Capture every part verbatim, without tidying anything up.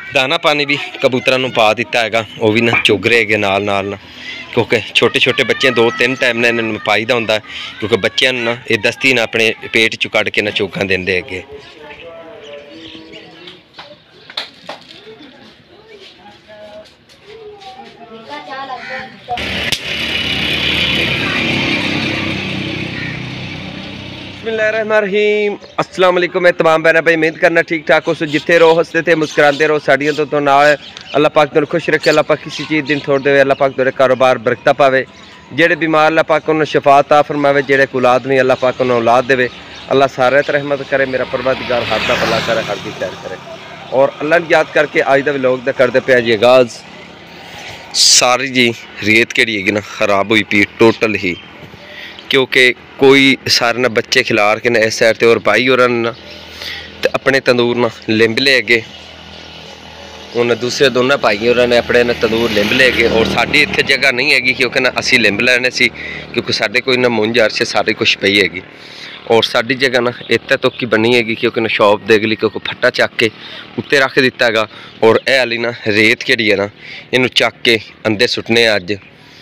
दाना पानी भी कबूतरों को पा दिता है, वह भी ना चुग रहे है नाल नाल ना, क्योंकि छोटे छोटे बच्चे दो तीन टाइम ने इन्होंने पाई दा हुंदा, क्योंकि बच्चों ना ये दस्ती ना अपने पेट चो कढ़ के ना चोगा देंदे है। बिस्मिल्लाहिर्रहमानिर्रहीम, अस्सलाम वालेकुम। मैं तमाम बहना भाई उम्मीद करना ठीक ठाक हो, सो जिथे रहो हंसते थे मुस्कुराते रहो, साड़ियों तो तो नाल अल्लाह पाक तुहानू खुश रखे, अल्लाह पाक किसी चीज़ दिन छोड़ दे, अल्लाह पाक तेरे कारोबार बरकत पावे, जेड़े बीमार अल्लाह पाक उन्होंने शफात आ फरमावे, जेड़े औलाद नहीं अल्लाह पाक उन्होंने औलाद देवे, अल्लाह सारे ते रहमत करे, मेरा परवरदिगार हर दा भला करे, हर दी खैर करे। और अल्लाह ने याद करके अज दा व्लॉग दा करदे पे जी आगाज़। सारी जी रेत केड़ी हैगी ना खराब हुई पी टोटल ही, क्योंकि कोई सारे ना बच्चे खिलार के ना इस साइड ते और भाई और ना ते अपने तंदूर ना लिंब ले गए, उन्हें दूसरे दोनों भाई और ने अपने ना तंदूर लिंब ले गए। और साड़ी इत्थे जगह नहीं हैगी, क्योंकि ना असी लिंब लैने सी, क्योंकि साढ़े कोई ना मुंज अर्श सारी कुछ पई हैगी। और साड़ी जगह ना इत्ते तो की बनी हैगी, क्योंकि ना शॉप दे गली क्योंकि फट्टा चक के उत्ते रख दिता है। और यह हाली ना रेत केड़ी है ना इनू चक के अंदर सुटने अज,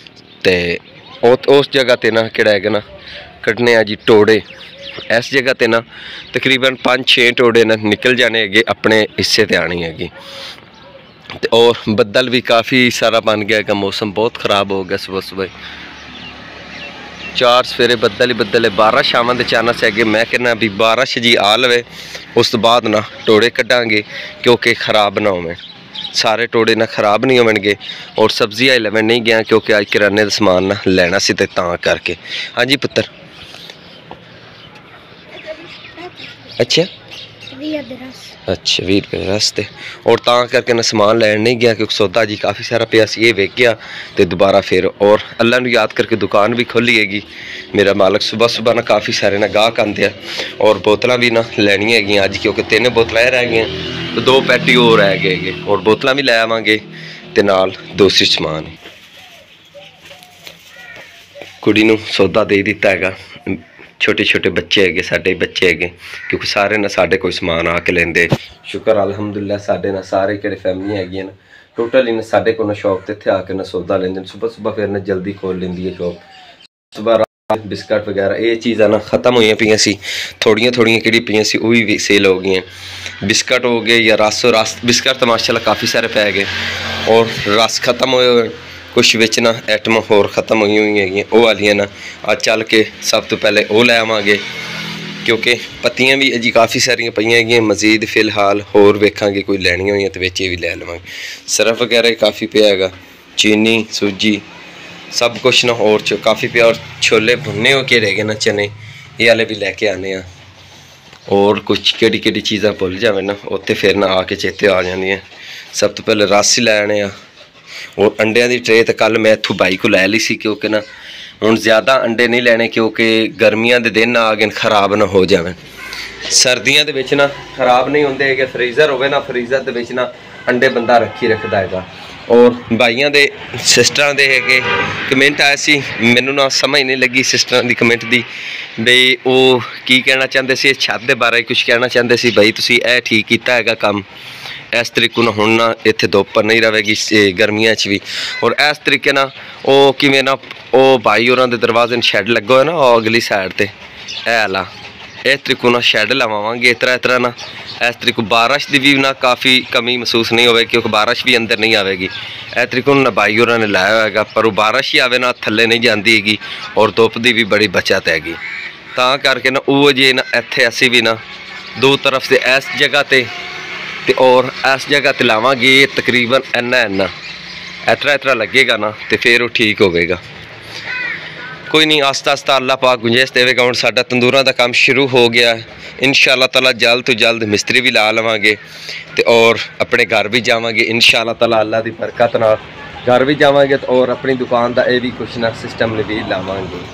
तो उस जगह ते ना किहड़ा है ना कढ़ने जी टोड़े, इस जगह ते ना तकरीबन पाँच छे टोड़े ना निकल जाने है अपने हिस्से ते आनी हैगी। और बदल भी काफ़ी सारा बन गया है, मौसम बहुत ख़राब हो गया सुबह सुबह, चार सवेरे बदल ही बदल है, बारह शाम के चानस है। मैं कहना भी बारिश जी आ लवे, उस तो बाद ना टोड़े कढ़ांगे, क्योंकि खराब ना होवे, सारे टोड़े ना खराब नहीं होवणगे। और सब्जी आई लवन नहीं गया, क्योंकि अज किराने का समान ना लेना सी ते तां करके। हाँ जी पुत्र, अच्छा अच्छा, भी रुपये रस्ते, और तां करके ना समान लैन नहीं गया, क्योंकि सौदा जी काफ़ी सारा पिया सी, ये वेच गया तो दोबारा फिर और अल्लाह नू याद करके दुकान भी खोली हैगी। मेरा मालक सुबह सुबह ना काफ़ी सारे ना गाहक आते हैं, और बोतल भी ना लैनियां हैगियां अज, क्योंकि तीन बोतलें रह गई, तो दो पैटी और रह गए, और बोतल भी लै आवांगे ते नाल दूसरी समान। कुड़ी नू सौदा दे दिता है, छोटे छोटे बच्चे है साडे बच्चे है, क्योंकि सारे ना साडे कोई समान आके लेंदे। शुक्र अल्हम्दुलिल्लाह साडे ना सारे किहड़े फैमिली हैगी ना टोटल इन साडे को ना शॉप ते इत्थे आके ना सौदा लेंदे। सुबह सुबह फिर ना जल्दी खोल लेंदी है शॉप। सुबह रात बिस्कट वगैरह ये चीज़ां ना खत्म हुई पईयां सी, थोड़ियां थोड़ियां किहड़ी पईयां सी वही भी सेल हो गई। बिस्कट हो गए या रस रस बिस्कट तो माशाल्लाह काफ़ी सारे पै गए, और रस खत्म होए, कुछ बिच ना आइटम होर खत्म हुई हुई है, वह वालियां ना अज चल के सब तो पहले वो लै आवांगे, क्योंकि पत्तियां भी अजी काफ़ी सारियां पईयां हैगियां। मजीद फिलहाल होर वेखांगे कोई लैनियां होईयां तो बिच भी लै लवांगे। सरफ वगैरह काफ़ी पिया हैगा, चीनी सूजी सब कुछ ना और चो काफ़ी पिया, और छोले भुन्ने हो के रह गए ना चने, ये वाले भी लैके आने। और कुछ केड़ी केड़ी चीज़ां भुल जावे ना उत्ते फिर ना आके चेते आ जांदियां। सब तो पहले रस ही लै आने आ, और अंडिया की ट्रे तो कल मैं इत्थों बाई को लै ली सी, क्योंकि ना हुण ज़्यादा अंडे नहीं लैने, क्योंकि गर्मियां दे दिन आ गए खराब ना हो जाए। सर्दियां दे विच ना खराब नहीं होंदे हैगे, फ्रीज़र होवे ना फ्रीज़र दे विच ना अंडे बंदा रखी रखदा हैगा। और भाइयों दे सिस्टरां दे हैगे कमेंट आए सी, मैनू ना समझ नहीं लगी सिस्टरां दी कमेंट दी, बई वो की कहना चाहते सी, छत दे बारे कुछ कहना चाहते सी, बई तुसीं ए ठीक कीता हैगा काम, इस तरीके ना हुण ना इत्थे धुप्प नहीं रहेगी गर्मियां च भी। और इस तरीके ना वो किवें ना वो भाई होरां दे दरवाजे शैड लग्गा होया ना अगली साइड ते है आला, इस तरीके ना शैड लवावांगे इस तरह इस तरह ना, इस तरीके बारिश की भी ना काफ़ी कमी महसूस नहीं होगी, क्योंकि बारिश भी अंदर नहीं आएगी। इस तरीके ना भाई होरां ने लाया होगा, पर वो बारिश ही आवे ना थल्ले नहीं जाती हैगी, और धुप्प की भी बड़ी बचत हैगी। तां करके ना वो जे ना इत्थे असीं भी ना दो तरफ से इस जगह ते ते और इस जगह ते लावांगे, तकरीबन इन्ना इन्ना इतना इतना लगेगा ना, तो फिर वो ठीक होगा। कोई नहीं, आस्ता आस्ता अल्लाह पाक गुंजाइश देवेगा। हुण साडा तंदूरां दा काम शुरू हो गया है, इंशाअल्लाह ताला जल्द तो जल्द मिस्त्री भी ला लवांगे, ते और अपने घर भी जावांगे इंशाअल्लाह ताला, अल्लाह दी बरकत नाल घर भी जावांगे, तो और अपनी दुकान दा ये भी कुछ ना सिस्टम भी लावांगे।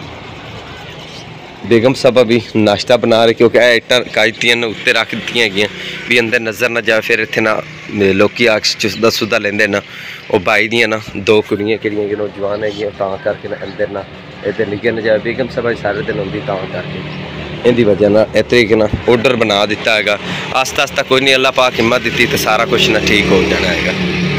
बेगम साहबा भी नाश्ता बना रहे, क्योंकि यह इट्टां कायतियां ने उत्ते रख दित्तियां हैगियां भी अंदर नज़र ना जाए, फिर इत्थे ना लोग आग चुसदा सुदा लेंदे ना। वो भाई दियां ना दो कुड़ियां किहड़ियां नौजवान हैगियां, तां करके ना अंदर ना इधर निकल ना जाए, बेगम साहबा सारे दिन आउंदी तां करके। इहदी वजह ना इस तरीके ना ऑर्डर बना दिता है। आस्ता आस्ता कोई नहीं, अल्लाह पाक हिम्मत दी तो सारा कुछ ना ठीक हो जाना है।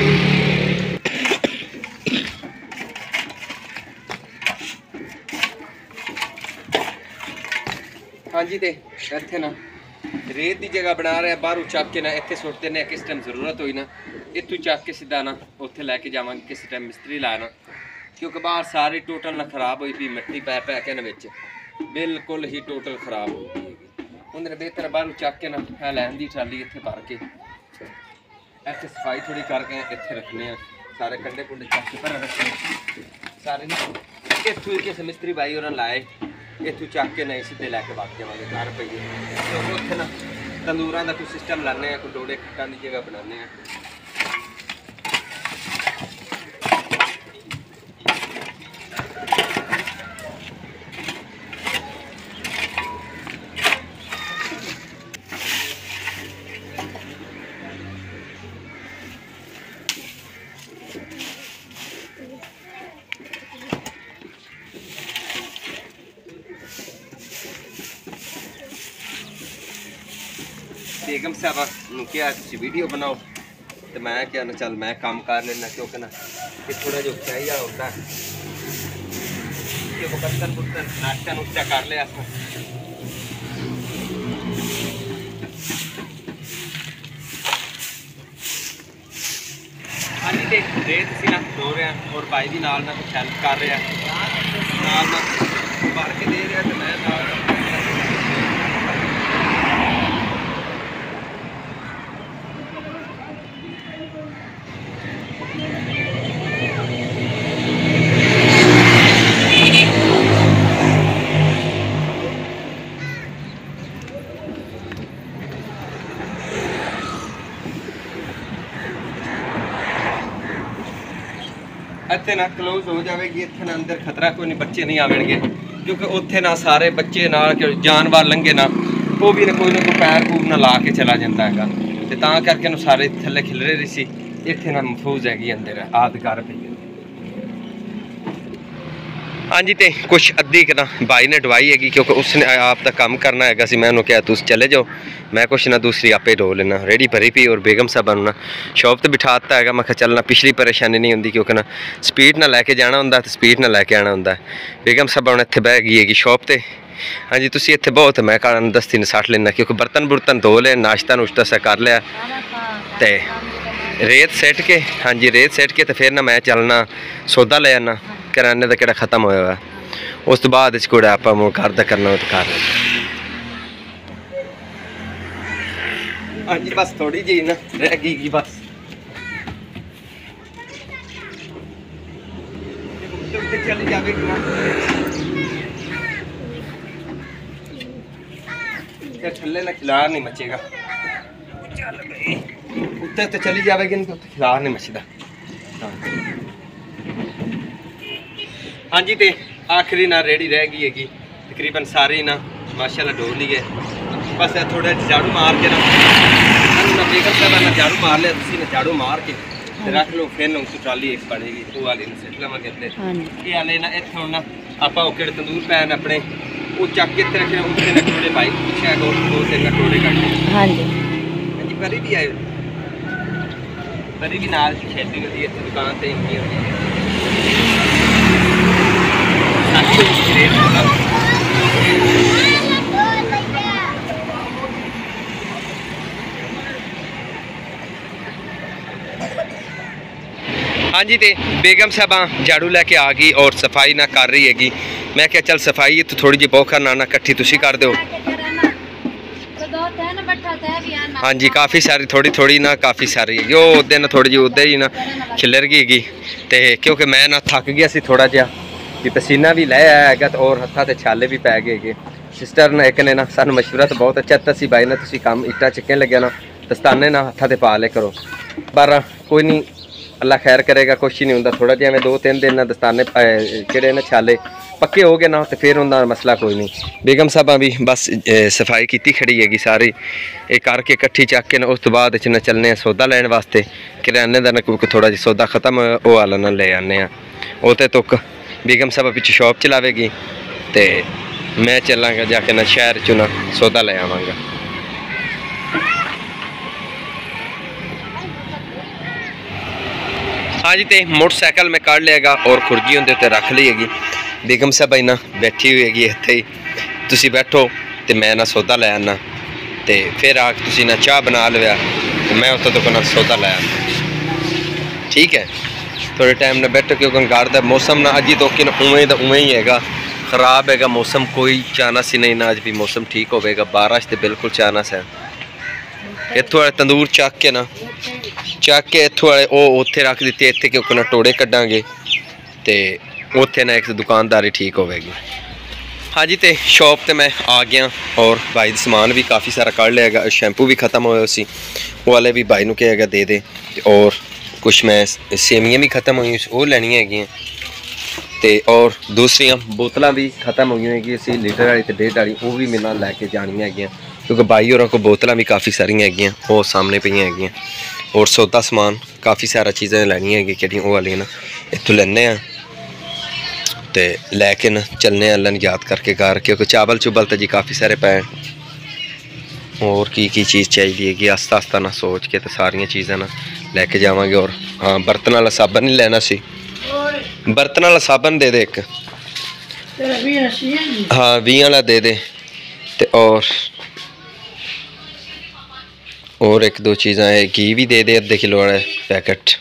हाँ जी, तो इत्थे ना रेत की जगह बना रहे हैं, बाहरों चक के ना इत्थे सुटते हैं। किस टाइम जरूरत हुई ना इतों चक के सीधा ना उत्थे लैके जावांगे, किस टाइम मिस्त्री लाना, क्योंकि बाहर सारी टोटल ना खराब हुई पी, मिट्टी पै पै के ना विच बिल्कुल ही टोटल खराब हो गई है। उन्हें बेहतर बाहरों चक के ना लैन की ट्राली इत्थे भर के इत्थे सफाई थोड़ी करके इत्थे रखने हैं, सारे कंडे कुंडे चक के भर रखने सारे ना इतों किस मिस्त्री भाई उन्होंने लाए, इतों चक के नहीं सीधे लैके वग जावे घर रुपये। क्योंकि उत्थे ना तंदूर का कोई सिस्टम लाने, कोई डोडे खट्टां की जगह बनाने। बेगम साहबा क्या वीडियो बनाओ, तो मैं क्या ना चल मैं काम कर लेना, क्योंकि ना कि थोड़ा जो चाहिए होता है कि बर्तन बुर्तन नाश्ता नुश्ता कर लिया। हाँ जी, तो रेत से ना धो रहे हैं और भाई भी नाल ना कुछ हेल्प कर रहे हैं, नाल ना भर के दे रहे हैं, तो मैं नाल इत्थे ना क्लोज हो जाएगी। इत्थे ना अंदर खतरा कोई नहीं, बच्चे नहीं आवेंगे, क्योंकि उत्थे ना सारे बच्चे ना जानवर लंघे ना वो भी ना कोई ना कोई पैर पूर ना ला के चला जाता है, तो तां करके ना सारे थले खिलरे रही सी। इत्थे ना महफूज हैगी अंदर आद कर पई। हाँ जी, तो कुछ अद्धी ना भाई ने डवाई हैगी, क्योंकि उसने आप दा काम करना है सी। मैं उन्होंने कहा तुम चले जाओ, मैं कुछ ना दूसरी आपे ढो लेना। रेडी भरी पी और बेगम साहबा ना शॉप तो बिठाता है। मैं चलना पिछली परेशानी नहीं होंगी, क्योंकि ना स्पीड ना लैके जाना होंगे तो स्पीड ना लैके आना होंगे। बेगम साहबा हूँ इत्थे बह गई हैगी शॉप पर। हाँ जी, तुम इत्थे बहुत मैं कारण दस्ती ने सट लेना, क्योंकि बर्तन बुर्तन धो ले, नाश्ता नुश्ता सा कर लिया, तो रेत सैट के हाँ जी रेत सैट के तो फिर ना मैं चलना सौदा ले आना, किराने का किहड़ा खत्म होया हुआ। उस तो बाद कोड़ा आप घर का करना तो कर लेना। हाँ जी, बस थोड़ी जी ना रह गई बस। चली जाएगी ना थल्ले ना खिलार नहीं मचेगा, उत्ते तो चली जाएगी ना तो खिलार नहीं मचदा। हाँ जी, तो आखिरी ना रेडी रह गई हैगी, तकरीबन सारी ना माशाल्लाह ढो ली है। बस थोड़ा झाड़ू मार के ना बेगम साहब ना झाड़ू मार लिया, तुसी ना झाड़ू मार के रख लो, फिर ना ट्राली एक बनेगी वो वाली ने सिट लवांगे अपने ये वाले ना इत्थे हुण ना आपां ओह किहड़े तंदूर पैन अपने वो चक के इत्थे रखे उत्थे ना थोड़े भाई पीछे दो दो तीन कटोरे कट्टे। हाँ जी, हाँ जी, परी भी आए, परी भी नाल खेती होती है दुकान से इनकी होती है। हाँ जी, तो बेगम साहबा झाड़ू लैके आ गई और सफाई ना कर रही हैगी। मैं क्या चल सफाई तो थोड़ी जी बौखर ना ना कट्ठी तुसी कर दो। हाँ जी, काफ़ी सारी थोड़ी थोड़ी ना काफ़ी सारी है जो उदे ना थोड़ी जी उदे ही ना खिलर गई हैगी, तो क्योंकि मैं ना थक गया सी थोड़ा जिहा भी पसीना भी लै आया है, तो और हत्था ते छाले भी पै गए। सिस्टर ने एक ने ना सानू मशवरा तो बहुत अच्छा दिता सी, भाई ने तुसी काम इट्टा चक्के लगे ना दस्ताने ना हत्था ते पा ले करो, पर कोई नहीं अल्लाह खैर करेगा, कुछ ही नहीं होंदा। थोड़ा जिहा मैं दो तीन दिन ना दस्ताने जेहड़े ने छाले पक्के हो गए ना तो फिर उनका मसला कोई नहीं। बेगम साहबा भी बस सफाई की खड़ी हैगी सारी ये करके कट्ठी चक के ना उस तो बाद न चलने सौदा लैन वास्ते, किराने का ना थोड़ा जिहा सौदा खत्म वो वाला ना ले आने वो तो तुक बेगम साहबा पिछे शॉप चलावेगी, तो मैं चलांगा जाके ना शहर चो ना सौदा ले आवांगा। हाँ जी, तो मोटरसाइकिल मैं काढ़ लिएगा और खुरजी उनके उत्ते रख ली हैगी। बेगम साहब आई ना बैठी हुई हैगी इत्थे ही, तुसी बैठो तो मैं ना सौदा ले आना, तो फिर आ तुसी ना चाह बना लिया तो मैं उत्ते तो ना सौदा ले आना। ठीक है, थोड़े टाइम ना बैठो क्योंकि घर का मौसम ना अजी तो कि उवें का उवें ही हैगा, खराब हैगा मौसम, कोई चानस ही नहीं ना अज भी मौसम ठीक होगा। बारिश तो बिल्कुल चानस है। इत्थों वाले तंदूर चक के ना चक के इत्थों वाले वो उत्थे रख दिते, इत्थे क्योंकि ना टोड़े कड्डांगे तो उत्थे ना एक दुकानदारी ठीक होगी। हाँ जी, तो शॉप ते मैं आ गया और भाई समान भी काफ़ी सारा कढ़ लिया। शैंपू भी खत्म होया सी, वो वाले भी भाई नूं कहेगा दे दे, और कुछ मैं सेवियां भी खत्म हुई वो लैनियां हैगियां, ते और दूसरियां बोतलां भी खत्म हुई हैगी सी लीटर वाली ते डेढ़ वाली, वो भी मेरे नाल लैके जानियां हैगियां क्योंकि भाई होरां को बोतलां भी काफ़ी सारियां हैगियां वो सामने पईयां हैगियां। और सौदा समान काफ़ी सारा चीज़ां लैनियां हैगियां किहड़ियां वो वालियां ना इत्थों लैने आ ते लैके ना चलने अल्लाह याद करके घर, क्योंकि चावल चुवल तो जी काफ़ी सारे पे, और की की चीज़ चाहिए है कि आस्ता आस्ता ना सोच के तो सारिया चीज़ां ना लैके जावांगे। और हाँ, बर्तन वाला साबन नहीं लेना सी, बर्तन वाला साबन दे दे एक, हाँ बीह वाला दे दे, ते और और एक दो चीज़ां है, घी भी दे दे अद्धे किलो वाला पैकेट,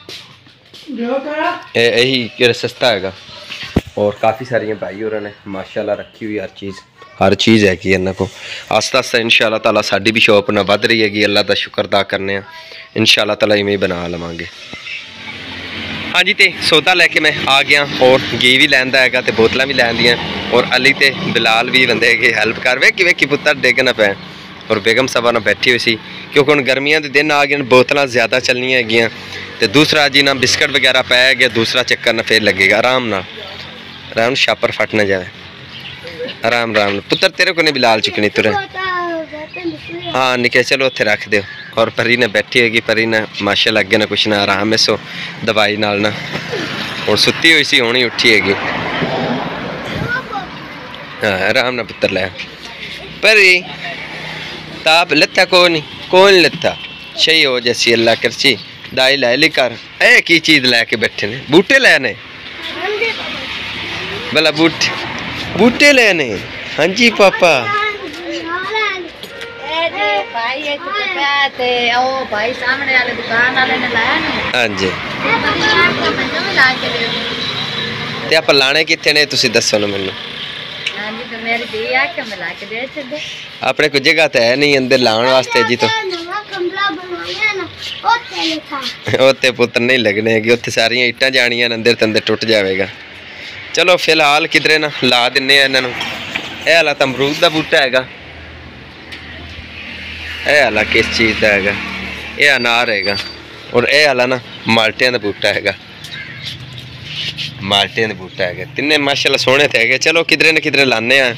यही सस्ता हैगा। और काफ़ी सारिया भाई होर ने माशाल्लाह रखी हुई हर चीज़ हर चीज़ है कि इन्हों को आस्ता आस्ता इंशाअल्लाह ताला साडी भी शॉप ना वध रही हैगी। अल्लाह का शुक्र अदा करने इंशाअल्लाह ताला इवें बना लवांगे। हाँ जी, तो सौदा लैके मैं आ गया और घी भी लैंदा हैगा ते बोतलां भी लैंदियां, और अली ते बिलाल भी बंदे है हैल्प कर वे कि वेखी पुत्तर डिग ना पै। और बेगम साहबा ना बैठी हुई सी क्योंकि हुण गर्मियां दे दिन आ गए, बोतलां ज़्यादा चलनियां हैगियां, ते दूसरा जी ना बिस्किट वगैरह पै गया, दूसरा चक्कर ना फिर लगेगा। आराम ना आराम छापर फट ना जाए, आराम आराम पुत्र तेरे को नहीं बिलाल चुकनी तुरे, हाँ निके चलो उत्थे रख दो। और परी ने बैठी होगी, परी ने माशाल्लाह अगे ना कुछ ना आराम है सो दवाई नाल ना, और सुती हुई सी होनी उठी हैगी, हाँ आराम ना पुत्र लै। परी ताप लत्था को नहीं कौन लत्था सही हो जैसी अल्लाह करची दाई लै ली कर। ए की चीज़ लैके बैठे ने, बूटे लैने भला बूटे बूटे लेने। हाँ जी पापा, हाँ जी ते आप लाने कितने ने तुसी दसो ना मैनू, अपने कोई जगह तो है नहीं अंदर लाने वास्ते जी, तो उत्ते पुत्र नहीं लगने है, उत्थे सारिया इट्टां जानियां अंदर तो अंदर टुट जाएगा। चलो फिलहाल किधरे ना ला दिन्ने इन्हों। यह हाला तो अमरूद का बूटा हैगा, यह हाला किस चीज़ का हैगा, यह अनार हैगा, और यह हाला ना माल्टियां का बूटा हैगा, माल्टियां का बूटा हैगा। तिन्ने माशाल्लाह सोहने थे हैगे। चलो किधरे न किधरे लाने हैं।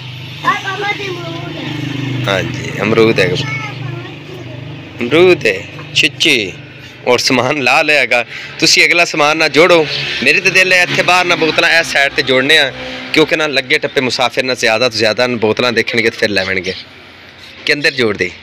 हाँ जी अमरूद है, अमरूद है छिच्ची, और समान ला लिया। तुसी अगला समान ना जोड़ो, मेरी तो दिल है इत्थे बाहर ना बोतल इस साइड ते जोड़ने आ, क्योंकि ना लगे टप्पे मुसाफिर ना ज़्यादा तो ज़्यादा बोतल देखने फिर लैवणगे कि अंदर जोड़ दे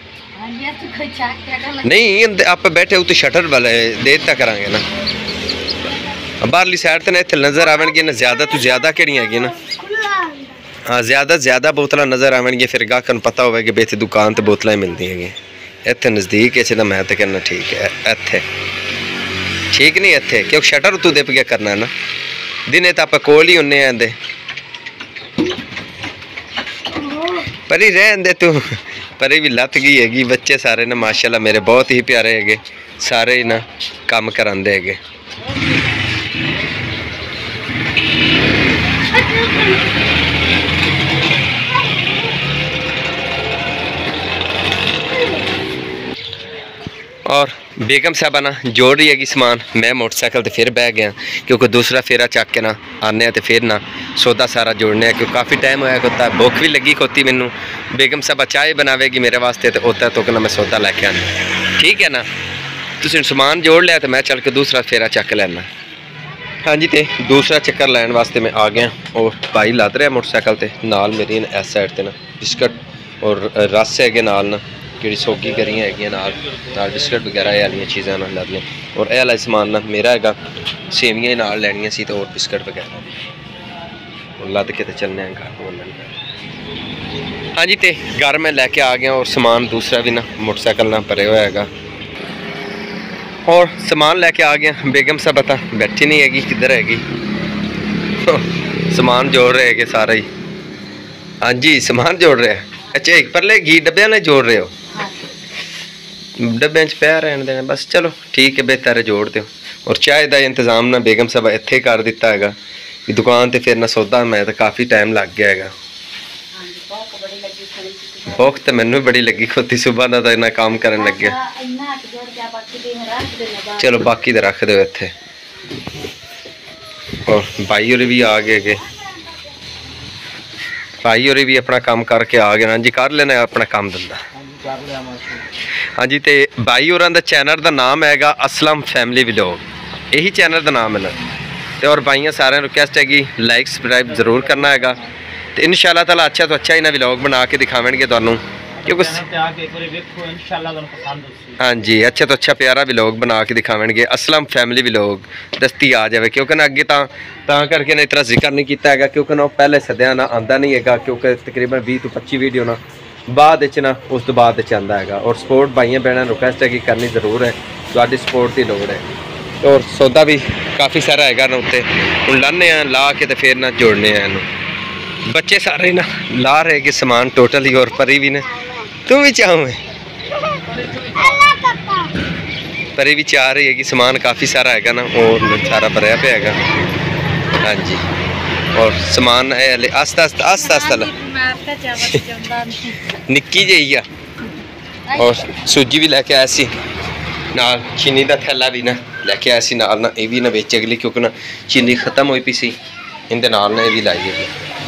नहीं, अंदर आप बैठे उत्ते शटर वाले दे दिता करांगे ना, बाहरली साइड ते ना इत्थे नज़र आवेंगे ना ज़्यादा तो ज़्यादा किहड़ियां हैगियां ना, हाँ ज़्यादा ज़्यादा बोतल नज़र आवेंगे, फिर गाहक नूं पता होवे कि बेथे दुकान ते बोतलां ही मिलदियां हैगियां। इत्थे नज़दीक है तो मैं तो कहना ठीक है, इत्थे ठीक नहीं इत्थे क्योंकि शटर तू दिप गया करना है ना, दिने तो आप कोल ही होने आंदे। परी रहन दे तू, परी भी लत गई हैगी। बच्चे सारे ना माशाल्लाह मेरे बहुत ही प्यारे हैगे, सारे ही ना काम करांदे हैगे। और बेगम साहबा ना जोड़ रही हैगी समान, मैं मोटरसाइकिल तो फिर बह गया क्योंकि दूसरा फेरा चक के ना आने तो फिर ना सौदा सारा जोड़ने क्योंकि काफ़ी टाइम होया होता है, भुख भी लगी खोती मैनू। बेगम साहबा चाय बनावेगी मेरे वास्ते तो उतना तो ना मैं सौदा लैके आना, ठीक है ना। तुसीं समान जोड़ लिया तो मैं चल के दूसरा फेरा चक लेना, हाँ जी, तो दूसरा चक्कर लैन वास्ते मैं आ गया और भाई लद रहा मोटरसाइकिल ते नाल मेरी इस साइड ते ना बिस्कट और रस है नाल ना कि सौगी करियां है नाल नाल बिस्कट वगैरह ये वाली चीज़ां ना लदियां और यह वाला समान ना मेरा है सेवियां नाल लैनियां सी तो और बिस्कट वगैरह और लद के तो चलने हैं घर बोलने। हाँ जी, तो घर मैं लैके आ गया और समान दूसरा भी ना मोटरसाइकिल ना भरे हुआ है और समान लैके आ गया। बेगम साहब पता बैठी नहीं हैगी, किधर हैगी, समान जोड़ रहे है सारा ही। हाँ जी, समान जोड़ रहे हैं। अच्छा, एक परले घी डब्बे ने जोड़ रहे हो? डब्बे च पै रहने देना बस, चलो ठीक है, बेहतर है जोड़ दो। और चाय का इंतजाम ना बेगम साहब इत्थे कर दिता है कि दुकान ते फिर ना सौदा मैं तो काफ़ी टाइम लग गया है। भुख तो मैनू बड़ी लगी खोती, सुबह का तो इन्ना काम करन लग गया। चलो बाकी तो रख दो इत्थे। और भाई होरे भी आ गए गे, भाई होरे भी अपना काम करके आ गए ना जी, कर लेना अपना काम धंधा। हाँ जी, तो भाई होरां दा चैनल का नाम हैगा असलम फैमिली व्लॉग, यही चैनल का नाम है ना। तो और भाइयों सारे रिक्वेस्ट है कि लाइक सब्सक्राइब जरूर करना हैगा। तो इंशाल्लाह ताला अच्छा तो अच्छा इन्हें व्लॉग बना के दिखावेंगे तुहानू, क्योंकि हाँ जी अच्छा तो अच्छा प्यारा व्लॉग बना के दिखावेंगे। असलम फैमिली व्लॉग दस्ती आ जाए, क्योंकि ना अगे तां करके ना इतना जिक्र नहीं किया है, क्योंकि ना पहले सद्या ना आंदा नहीं है, क्योंकि तकरीबन बीस तो पच्ची वीडियो ना बाद ना उस तो बाद आता है। और सपोर्ट भाइयों बहनों रिक्वेस्ट है कि करनी जरूर है, थोड़ी सपोर्ट की लोड़ है। और सौदा भी काफ़ी सारा है ना उत्ते, हम लाने ला के तो फिर ना जोड़ने हैं इन्हू। बच्चे सारे ना ला रहे कि समान टोटल ही, और परी भी ने तुम भी चाहो परी भी चाह रही है कि समान काफ़ी सारा है ना, और सारा भरया पे है। हाँ जी, और समान है हले आस्ता आस्ता आस्ता आस्ता निक्की जी आ। और सूजी भी लैके आया सी नाल, चीनी का थैला भी ना लैके आया सी नाल ना, ये भी ना बेच अगली, क्योंकि ना चीनी खत्म हुई पी सी, इनके नाल ना ये भी लाई है।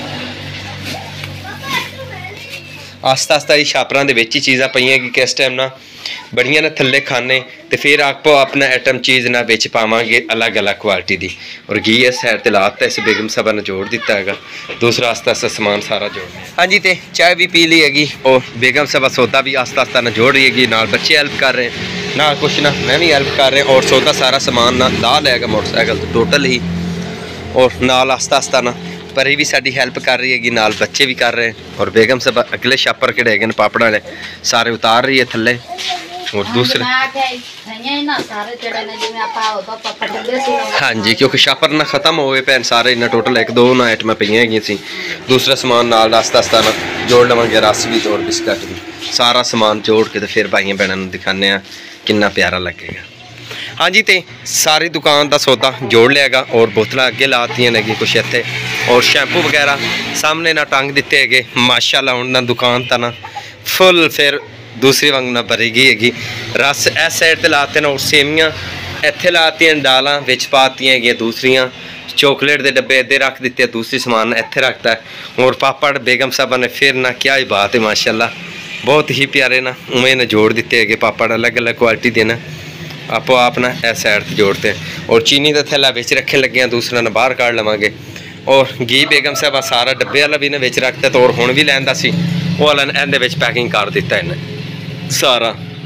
आस्ता आस्ता ही छापरां दे विच ही चीज़ां पईयां कि किस टाइम ना बड़ियां ने थल्ले खाने तो फिर आपको अपना आइटम चीज़ ना बेच पावांगे अलग अलग क्वालिटी दी। और घी इस साइड ते लाता इस बेगम साहबा ने जोड़ दिता है, दूसरा आस्ता आस्ता समान सारा जोड़। हाँ जी, तो चाय भी पी ली हैगी और बेगम साहबा सौदा भी आस्ता आस्ता ना जोड़ रही हैगी, नाल बच्चे हेल्प कर रहे हैं ना, कुछ ना मैं भी हेल्प कर रहे हैं। और सौदा सारा समान ना ला लेगा मोटरसाइकिल टोटल ही, और नाल आस्ता आस्ता ना परी भी साडी हेल्प कर रही हैगी, नाल बच्चे भी कर रहे हैं। और बेगम साहबा अगले छापर किहड़े हैगे पापड़ वाले सारे उतार रही है थल्ले। और दूसरे हाँ जी, क्योंकि छापर ना खत्म हो गए पैन सारे ना, टोटल एक दो ना आइटम पईयां सी, दूसरा समान नाल आस्ता आस्ता ना जोड़ लवांगे, रस भी और बिस्कट भी सारा समान जोड़ के तो फिर भाइयों बहनों दिखाने कितना प्यारा लगेगा। हाँ जी, तो सारी दुकान का सौदा जोड़ लियागा और बोतल अगे लातियां ने कुछ इत्थे, और शैंपू वगैरह सामने ना टंग दिते है माशाल्लाह। हुण ना दुकान ता ना फुल फिर दूसरी वांग ना भरी गई हैगी। रस इस साइड ते लाते ना, और सेवियां इत्थे लातियां, दालां विच पातियां हैगियां दूसरियां, चॉकलेट के डब्बे इधर रख दिते, दूसरी समान इत्थे रखता है। और पापड़ बेगम साहबा ने फिर ना क्या ही बात है माशाल्लाह, बहुत ही प्यारे ना उमें ने जोड़ दिते है पापड़ अलग अलग क्वालिटी के ना, आपो आप ना इस साइड से जोड़ते हैं। और चीनी का थैला बिच रखे लगे, दूसरा ना बाहर काढ़ लवांगे। और घी बेगम साहबा सारा डब्बे वाला भी ने बिच रखता, तो और हुण भी लैंदा सी वो वाला इहदे विच पैकिंग कर दिता इन्हें सारा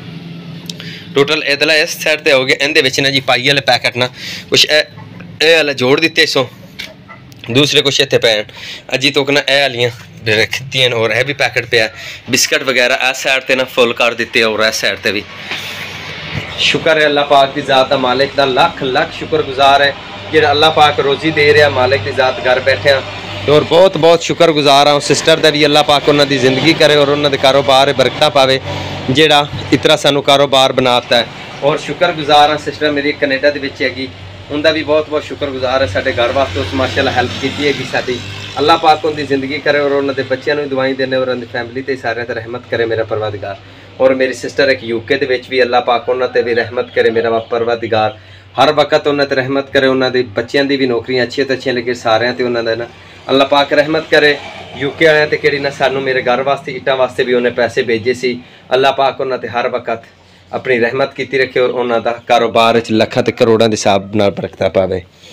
टोटल। इधला इस साइड पर हो गया, इहदे विच ना जी पाई वाले पैकेट ना कुछ ए वाले जोड़ दिते सो, दूसरे कुछ इत्थे पैन अजी तक ना ए वालियां रखती। और यह भी पैकेट पे बिस्कट वगैरह इस साइड पर ना फुल कर दिते, और इस साइड पर भी शुक्र है अल्लाह पाक की ज़ात का, मालिक का लख लख शुक्रगुजार है कि अल्लाह पाक रोज़ी दे रहा, मालिक की ज़ात घर बैठे हैं। और बहुत बहुत शुक्रगुजार हाँ सिस्टर का भी, अल्लाह पाक उन्होंने जिंदगी करे और उन्होंने कारोबार बरकत पावे जेड़ा इतना सानू कारोबार बनाता है। और शुक्रगुजार हाँ सिस्टर मेरी कनेडा के विच हैगी, उनका भी बहुत बहुत शुक्रगुजार है, साडे घर वास्ते उस माशाल्लाह हेल्प की हैगी साडी। अल्लाह पाक उनकी जिंदगी करे और उन्होंने बच्चों को दुआई देने, और उनकी फैमिली ते सारे ते रहमत करे मेरा परवरदिगार। और मेरी सिस्टर एक यूके के भी अल्लाह पाक उन्होंने भी रहमत करे मेरा परवरदिगार, हर वक्त उन्होंने रहमत करे, उन्होंने बच्चों की भी नौकरियां अच्छिया तो अच्छिया लगे सारे, तो उन्होंने ना अल्लाह पाक रहमत करे। यूके वाले तो कि ना सानू मेरे घर वास्ते इट्टां वास्ते भी उन्हें पैसे भेजे सी, अल्लाह पाक उन्होंने हर वक्त अपनी रहमत की रखे और उन्होंने कारोबार लखां ते करोड़ों के हिसाब नाल बरकत पावे।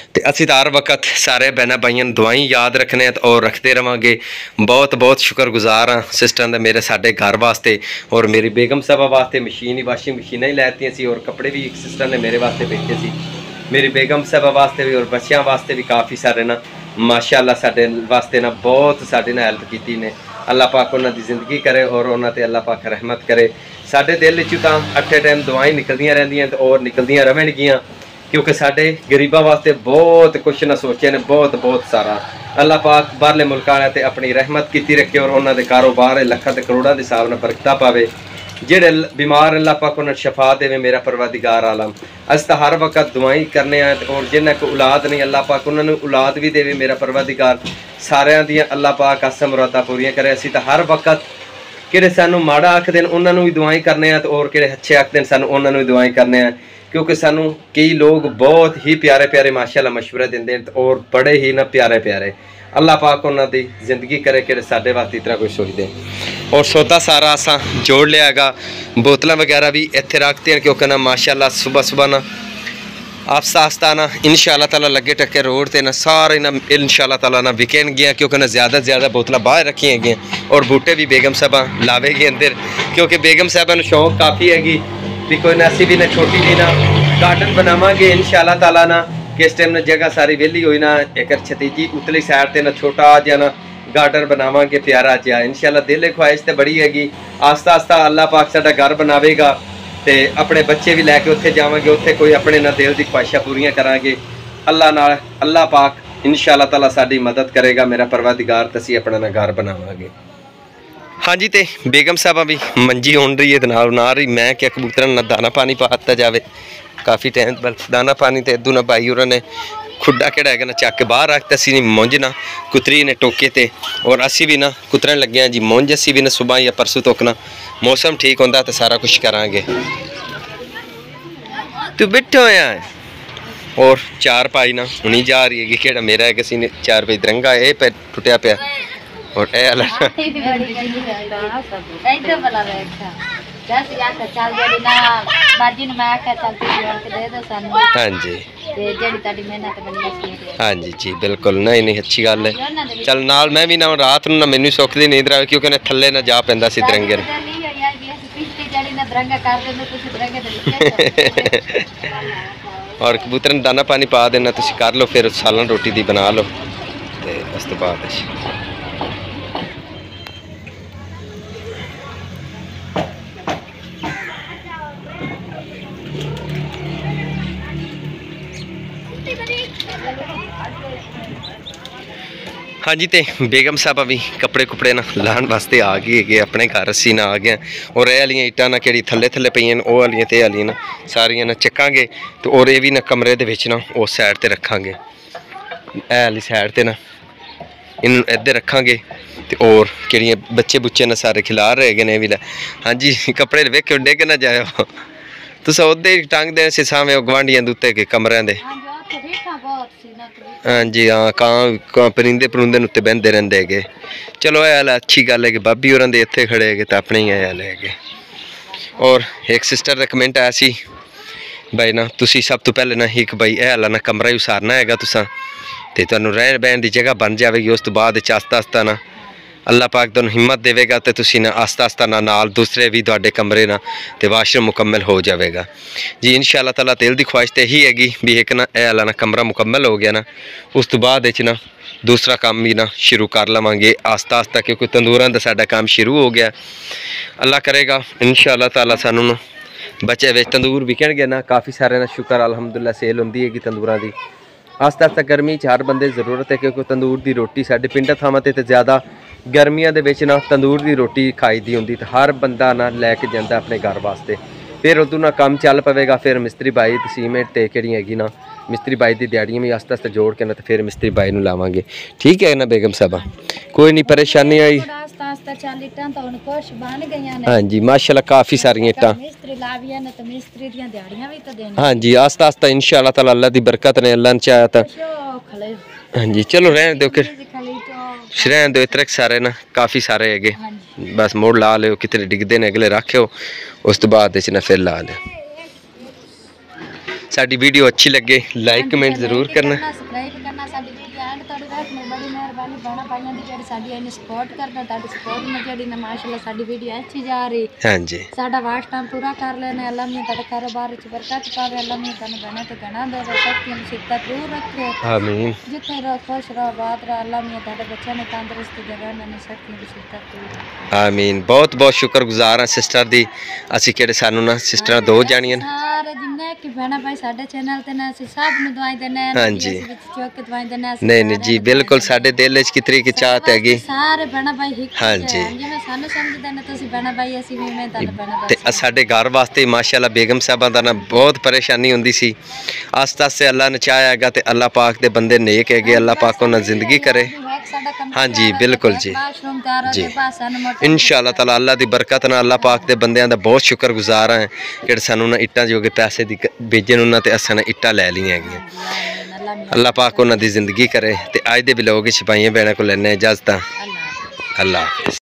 तो असी तो हर वक्त सारे बहना भाइयों दुआई याद रखने और रखते रहांगे। बहुत बहुत शुक्रगुजार हाँ सिस्टम का मेरे साडे घर वास्ते और मेरी बेगम साहबा वास्ते मशीन ही वाशिंग मशीनें ही लैतियां सी और कपड़े भी एक सिस्टर ने मेरे वास्ते भेजे सी, मेरी बेगम साहबा वास्ते भी और बच्चों वास्ते भी काफ़ी सारे ना माशाअल्लाह साडे वास्ते ना बहुत साडी ना हेल्प की ने। अल्लाह पाक उन्हां दी जिंदगी करे और उन्हां ते अल्लाह पाक रहमत करे। साडे दिल चों तां अट्ठे टाइम दुआएं निकलदियां रहिंदियां ते और निकलदियां रहणगियां, क्योंकि साडे गरीबां वास्ते बहुत कुछ ना सोचे ने, बहुत बहुत सारा। अल्लाह पाक बाहरले मुल्कां वाले ते अपनी रहमत कीती रखे और उन्हां दे कारोबार लखां ते करोड़ां दे हिसाब नाल बरकतां पावे। जेड़े बीमार अल्लाह पाक उन्हें शफा देवे मेरा परवरदिगार आलम। अस तो हर वक्त दुआई करने और जिन्हें को औलाद नहीं अल्लाह पाक उन्होंने औलाद भी देवे मेरा परवरदिगार सारियां दी अल्लाह पाक आसा मुरादा पूरियां करे। असी तो हर वक्त किहड़े सानू माड़ा आखदे ने उन्होंने भी दुआई करने और किहड़े अच्छे आखदे ने सानू उन्होंने भी दुआई करने, क्योंकि सानू कई लोग बहुत ही प्यारे प्यारे माशाअल्लाह मशवरे देंदे और बड़े ही ना प्यारे प्यारे। अल्लाह पाक उन्हों की जिंदगी करे कि साढ़े वास्ते इतना कुछ सोचते। और सौदा सारा असा जोड़ लिया गा, बोतल वगैरह भी इत्थे रखते हैं क्योंकि ना माशाअल्लाह सुबह सुबह ना आस्ता आस्ता ना इंशाअल्लाह ताला लगे टक्के रोड ते ना सारे ना इंशाअल्लाह ताला ना विकेन गया, क्योंकि ना ज़्यादा से ज़्यादा बोतल बाहर रखी गई और बूटे भी बेगम साहबा लावेगी अंदर, क्योंकि बेगम साहबा नूं शौक काफ़ी हैगी भी कोई ना असी भी ना छोटी जी ना गार्डन बनावांगे इंशाअल्लाह ताला ना। किस टाइम ना जगह सारी वेली हुई ना एक छतीजी उतली साइड ते ना छोटा जिहा ना गार्डन बनावांगे प्यारा जिहा इंशाअल्लाह। दिल ख्वाहिश तो बड़ी हैगी, आस्ता आस्ता अल्लाह पाक साडा घर बनावेगा ते अपने बच्चे भी लैके उत्थे जावांगे, उत्थे कोई अपने ना दिल दी ख्वाहिशां पूरियां करांगे अल्लाह नाल। अल्लाह पाक इंशाअल्लाह ताला साडी मदद करेगा मेरा परवरदिगार, ते असीं अपना ना घर बनावांगे। हाँ जी, तो बेगम साहबा भी मंजी होन रही है तो नाल ना रही, मैं क्या कबूतरां ना दाना पानी पा दिता जाए काफ़ी टाइम बल दाना पानी तो इदू ना भाई उन्होंने खुड्डा केड़ा है ना चक के बाहर रखता असी नहीं मुंज ना कुतरी ने टोके ते और असी भी ना कुतरन लगे हैं जी मुंज। असी भी ना सुबह या परसों तक ना मौसम ठीक होंदा तो सारा कुछ करांगे। तू बैठो है और चार पाई ना हुनी जा रही है कि केड़ा मेरा है किसी ने चार पाई तिरंगा ये पे टुटिया पिया और ए वाला हाँ जी हाँ जी जी बिल्कुल नहीं नहीं अच्छी गल है। चल नाल मैं भी ना रात ना मैनू सुख दी नींद आवे क्योंकि थल्ले ना जा पैंदा सी तिरंगे और कबूतर दाना पानी पा देना तुम कर लो, फिर सालन रोटी दी बना लो तो उस तो बाद हाँ जी। तो बेगम साहबा भी कपड़े कुपड़े ना लाने वास्ते आ गए है अपने घर असी ना आ गए और यह आलियाँ ईटा ना कि थले थले पईयां वो आलियाँ तो आलियाँ ना सारियां ना चकांगे तो और ये भी ना कमरे दे विच ना उस साइड ते रखांगे, ए आली साइड ते ना इन इधर रखांगे तो और किहड़ियां बच्चे बुच्चे ना सारे खिलार रहे गए भी लै। हाँ जी कपड़े वेखो डिग ना जाओ तुस उदे टंग दे से सामने गवांढियां दे उत्ते के कमरियां दे। हाँ जी हाँ कां परिंदे परुंदे उत्ते बहते रहंदे है। चलो यह हाल अच्छी गल है कि भाभी होरां दे इत्थे खड़े है तो अपने ही हाल है। और एक सिस्टर का कमेंट आया सी भाई ना तुसी सब तो पहले ना एक भाई यह हाल ना कमरा ही उसारना है तुसां ते तुहानूं रहन बहन की जगह बन जाएगी, उस तो बाद आस्ता आस्ता ना अल्लाह पाक तुहानूं हिम्मत देवेगा तो तुसी ना आस्ता आस्ता ना नाल दूसरे भी तुहाडे कमरे ना ते वाशरूम मुकम्मल हो जाएगा जी इंशाअल्लाह ताला। दिल की ख्वाहिश तो यही हैगी भी एक ना यह वाला ना कमरा मुकम्मल हो गया ना उस तो बाद ना दूसरा काम भी ना शुरू कर लवांगे आस्ता आस्ता, क्योंकि तंदूरां दा साडा काम शुरू हो गया। अल्लाह करेगा इंशाअल्लाह ताला सानूं ना बच्चे विच तंदूर विकणगे ना काफ़ी सारे ना शुक्र अलहमदुलिल्लाह सेल होंदी है कि तंदूरां दी आस्ता आस्ता गर्मी च हर बंदे जरूरत है, क्योंकि तंदूर की रोटी साडे पिंडां थावां ते ज़्यादा गर्मियां दे विच ना तंदूर की रोटी खाई दी होंदी तो हर बंदा ना लैके जाता अपने घर वास्ते, फिर उदों ना काम चल पवेगा। फिर मिस्त्री भाई ते सीमेंट ते किहड़ी हैगी ना मिस्त्री भाई की दिहाड़ियां भी आस्ता आस्ता जोड़ के ना तो फिर मिस्त्री भाई नूं लावांगे। ठीक है ना बेगम साहबा, कोई नहीं परेशानी आई। हाँ जी माशाल्लाह काफ़ी सारियां इट्टां हाँ जी आस्ता आस्ता इंशाअल्लाह ताला अल्लाह की बरकत ने अल्लाह ने चाहा तो हाँ जी। चलो रहने दो फिर रहने दो इतने सारे ना काफ़ी सारे है बस मोड़ ला लो कितने डिगते ने अगले रखो उस तो बाद ना फिर ला लो। साडी वीडियो अच्छी लगे लाइक कमेंट जरूर करना। सब्सक्राइब करना साडी वीडियो एंड तोड़ी वेख में बड़ी मेहरबानी बहना भाइयों दी जेड़ी साडी इन्नी सपोर्ट करदा ताडी सपोर्ट में जेड़ी ना माशाल्लाह साडी वीडियो अच्छी जा रही। हां जी साडा वाच टाइम पूरा कर लेने अल्लाह मियां ताडे कारोबार विच बरकत पावे अल्लाह मियां तन्नू बहना ते गणा दे शक्ति मुसीबत दूर रखे आमीन। जिथे रहो खुश रहो बात रहो अल्लाह मियां ताडे बच्चों ने तंदुरुस्ती दे रहने शक्ति मुसीबत दूर आमीन। बहुत बहुत शुक्रगुजार हां सिस्टर दी ਅਸੀਂ ਕਿਹੜੇ ਸਾਨੂੰ ਨਾ ਸਿਸਟਰਾਂ ਦੋ ਜਾਣੀਆਂ ਸਾਰੇ ਜਿੰਨੇ ਕਿ ਭੈਣਾ ਭਾਈ ਸਾਡੇ ਚੈਨਲ ਤੇ ਨਾ ਅਸੀਂ ਸਭ ਨੂੰ ਦਵਾਈ ਦਿੰਦੇ ਆ ਹਾਂਜੀ ਵਿੱਚ ਚੁੱਕ ਕੇ ਦਵਾਈ ਦਿੰਦੇ ਆ ਨਹੀਂ ਨਹੀਂ ਜੀ ਬਿਲਕੁਲ ਸਾਡੇ ਦਿਲ ਵਿੱਚ ਕਿਤਰੀ ਕਿ ਚਾਹਤ ਹੈਗੀ ਸਾਰੇ ਭੈਣਾ ਭਾਈ ਇੱਕ ਹਾਂਜੀ ਜਿਵੇਂ ਸਾਨੂੰ ਸਮਝਦੇ ਨੇ ਤੁਸੀਂ ਭੈਣਾ ਭਾਈ ਅਸੀਂ ਵੀ ਮੈਂ ਤੁਹਾਨੂੰ ਭੈਣਾ ਭਾਈ ਤੇ ਸਾਡੇ ਘਰ ਵਾਸਤੇ ਮਾਸ਼ਾਅੱਲਾ ਬੇਗਮ ਸਾਹਿਬਾਂ ਦਾ ਨਾ ਬਹੁਤ ਪਰੇਸ਼ਾਨੀ ਹੁੰਦੀ ਸੀ ਆਸਤਾ ਆਸਤੇ ਅੱਲਾ ਨੇ ਚਾਹਿਆ ਹੈਗਾ ਤੇ ਅੱਲਾ ਪਾਕ ਦੇ ਬੰਦੇ ਨੇਕ ਹੈਗੇ ਅੱਲਾ ਪਾਕ ਉਹਨਾਂ ਜ਼ਿੰਦਗੀ ਕਰੇ हाँ जी बिल्कुल जी जी इंशाअल्लाह ताला अल्लाह की बरकत नाल अल्लाह पाक के बंदियां दा बहुत शुक्रगुजार हैं कि सानू ना इट्टां जो पैसे दी भेजन उन्हां ते असां ने इट्टां लै लियां हैगियां अल्लाह पाक उन्हां दी जिंदगी करे ते अज दे ब्लॉग च भाइयां भैणां को लैने इजाजत अल्लाह हाफिज़।